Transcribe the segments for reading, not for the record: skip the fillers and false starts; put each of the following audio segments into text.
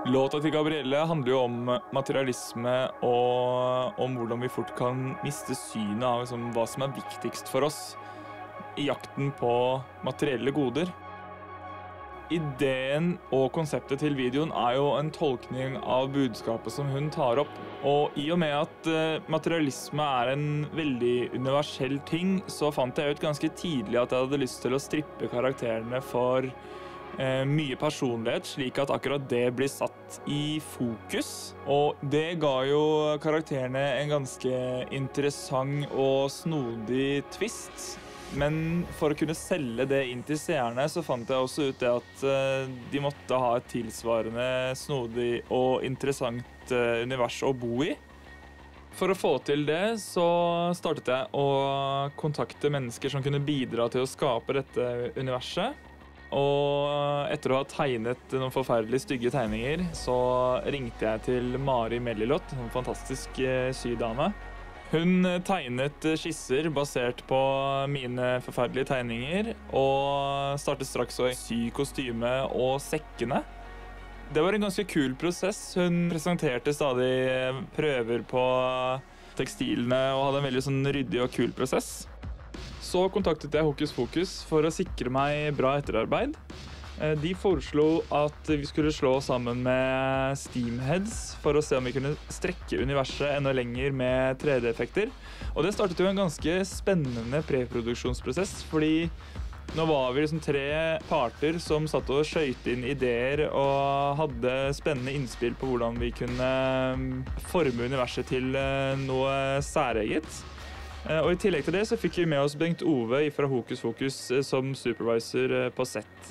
Låta til Gabrielle handler jo om materialisme og om hvordan vi fort kan miste synet av liksom, hva som er viktigst for oss i jakten på materielle goder. Ideen og konseptet til videoen er jo en tolkning av budskapet som hun tar opp. Og i og med at materialisme er en veldig universell ting, så fant jeg ut ganske tidlig at jeg hadde lyst til å strippe karakterene for mye personlighet, slik at akkurat det blir satt i fokus. Og det ga jo karakterene en ganske interessant og snodig twist. Men for å kunne selge det inn til seerne, så fant jeg også ut det at de måtte ha et tilsvarende snodig og interessant univers å bo i. For å få til det så startet jeg å kontakte mennesker som kunne bidra til å skape dette universet. Og etter å ha tegnet noen forferdelig stygge tegninger, så ringte jeg til Mari Mellilott, en fantastisk sydame. Hun tegnet skisser basert på mine forferdelige tegninger, og startet straks å sy kostyme og sekkene. Det var en ganske kul prosess. Hun presenterte stadig prøver på tekstilene og hadde en veldig sånn ryddig og kul prosess. Så kontaktet jeg Hokus Fokus for å sikre meg bra etterarbeid. De foreslo at vi skulle slå sammen med Steamheads for å se om vi kunne strekke universet enda lenger med 3D-effekter. Og det startet jo en ganske spennende preproduksjonsprosess, fordi nå var vi liksom 3 parter som satt og skjøyte inn ideer og hadde spennende innspill på hvordan vi kunne forme universet til noe særeget. Og i tillegg til det så fikk vi med oss Bengt Ove fra Hokus Fokus som supervisor på sett.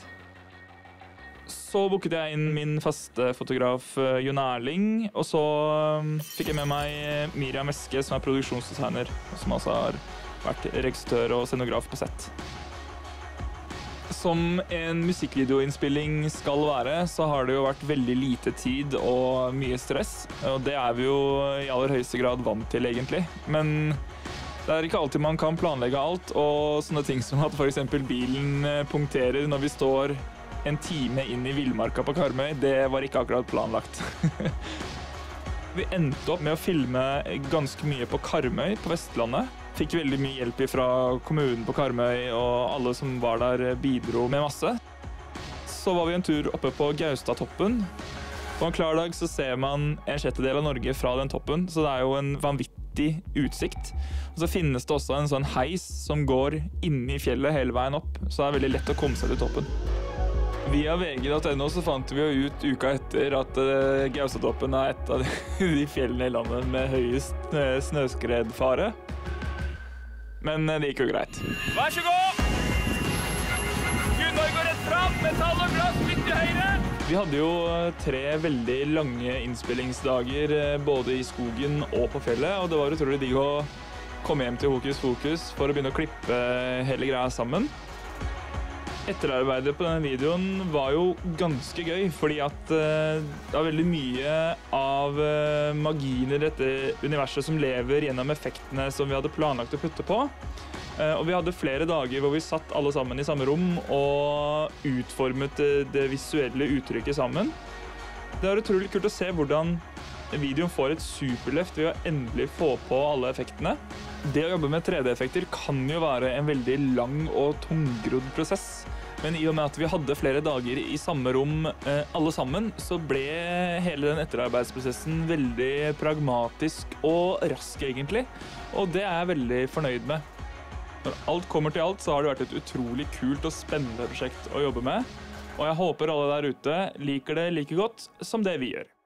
Så booket jeg inn min faste fotograf Jon Erling, og så fikk jeg med meg Miriam Eske, som er produksjonsdesigner, som også har vært regissør og scenograf på sett. Som en musikkvideoinnspilling skal være, så har det jo vært veldig lite tid og mye stress, og det er vi jo i aller høyeste grad vant til egentlig. Men det er ikke alltid man kan planlegge alt, og sånne ting som at for eksempel bilen punkterer når vi står en time inn i Villmarka på Karmøy, det var ikke akkurat planlagt. Vi endte opp med å filme ganske mye på Karmøy på Vestlandet. Fikk veldig mye hjelp fra kommunen på Karmøy, og alle som var der bidro med masse. Så var vi en tur oppe på Gaustatoppen. På en klar dag så ser man en sjettedel av Norge fra den toppen, så det er jo en vanvittig utsikt. Og så finnes det også en sånn heis som går inne i fjellet hele veien opp, så det er veldig lett å komme seg til toppen. Via VG.no så fant vi jo ut uka etter at Gaustatoppen er et av de fjellene i landet med høyest snøskredfare. Men det gikk jo greit. Vær så god! Gunnar går rett fram, metall og glass litt til høyre! Vi hadde jo 3 veldig lange innspillingsdager både i skogen og på fjellet, og det var utrolig digg å komme hjem til Hokus Fokus for å begynne å klippe hele greia sammen. Etterarbeidet på denne videoen var jo ganske gøy, fordi at det var veldig mye av magien i dette universet som lever gjennom effektene som vi hadde planlagt å putte på. Og vi hadde flere dager hvor vi satt alle sammen i samme rom og utformet det visuelle uttrykket sammen. Det var utrolig kult å se hvordan videoen får et superløft ved å endelig få på alle effektene. Det å jobbe med 3D-effekter kan jo være en veldig lang og tungrodd prosess. Men i og med at vi hadde flere dager i samme rom alle sammen, så ble hele den etterarbeidsprosessen veldig pragmatisk og rask egentlig. Og det er jeg veldig fornøyd med. Når alt kommer til alt, så har det vært et utrolig kult og spennende prosjekt å jobbe med. Og jeg håper alle der ute liker det like godt som det vi gjør.